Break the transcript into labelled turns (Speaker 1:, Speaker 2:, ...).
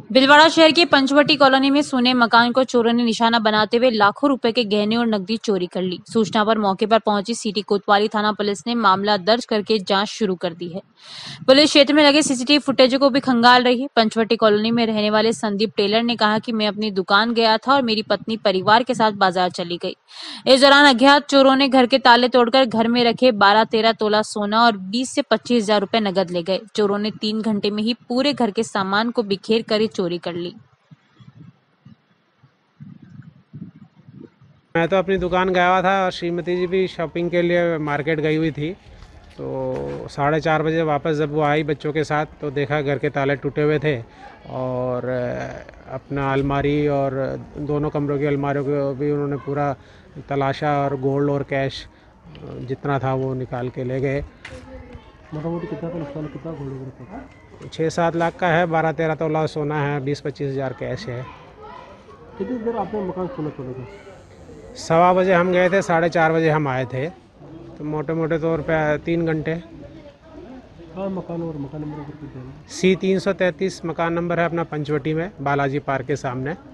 Speaker 1: भीलवाड़ा शहर के पंचवटी कॉलोनी में सुने मकान को चोरों ने निशाना बनाते हुए लाखों रुपए के गहने और नकदी चोरी कर ली। सूचना पर मौके पर पहुंची सिटी कोतवाली थाना पुलिस ने मामला दर्ज करके जांच शुरू कर दी है। पुलिस क्षेत्र में लगे सीसीटीवी फुटेज को भी खंगाल रही है। पंचवटी कॉलोनी में रहने वाले संदीप टेलर ने कहा कि मैं अपनी दुकान गया था और मेरी पत्नी परिवार के साथ बाजार चली गई। इस दौरान अज्ञात चोरों ने घर के ताले तोड़कर घर में रखे 12-13 तोला सोना और 20 से 25 हजार रुपए नगद ले गए। चोरों ने 3 घंटे में ही पूरे घर के सामान को बिखेर कर चोरी कर ली।
Speaker 2: मैं तो अपनी दुकान गया हुआ था और श्रीमती जी भी शॉपिंग के लिए मार्केट गई हुई थी। तो 4:30 बजे वापस जब वो आई बच्चों के साथ तो देखा घर के ताले टूटे हुए थे और अपना अलमारी और दोनों कमरों की अलमारियों को भी उन्होंने पूरा तलाशा और गोल्ड और कैश जितना था वो निकाल के ले गए।
Speaker 3: मोटामोटी कितना का नुकसान, कितना गोल्ड?
Speaker 2: 6-7 लाख का है, 12-13 तोला सोना है, 20-25 हज़ार कैश है।
Speaker 3: कितनी देर आपने मकान खोला छोड़े थे?
Speaker 2: 1:15 बजे हम गए थे, 4:30 बजे हम आए थे, तो मोटे मोटे तौर पे 3 घंटे।
Speaker 3: हाँ, मकान और मकान नंबर
Speaker 2: C 333 मकान नंबर है अपना पंचवटी में, बालाजी पार्क के सामने।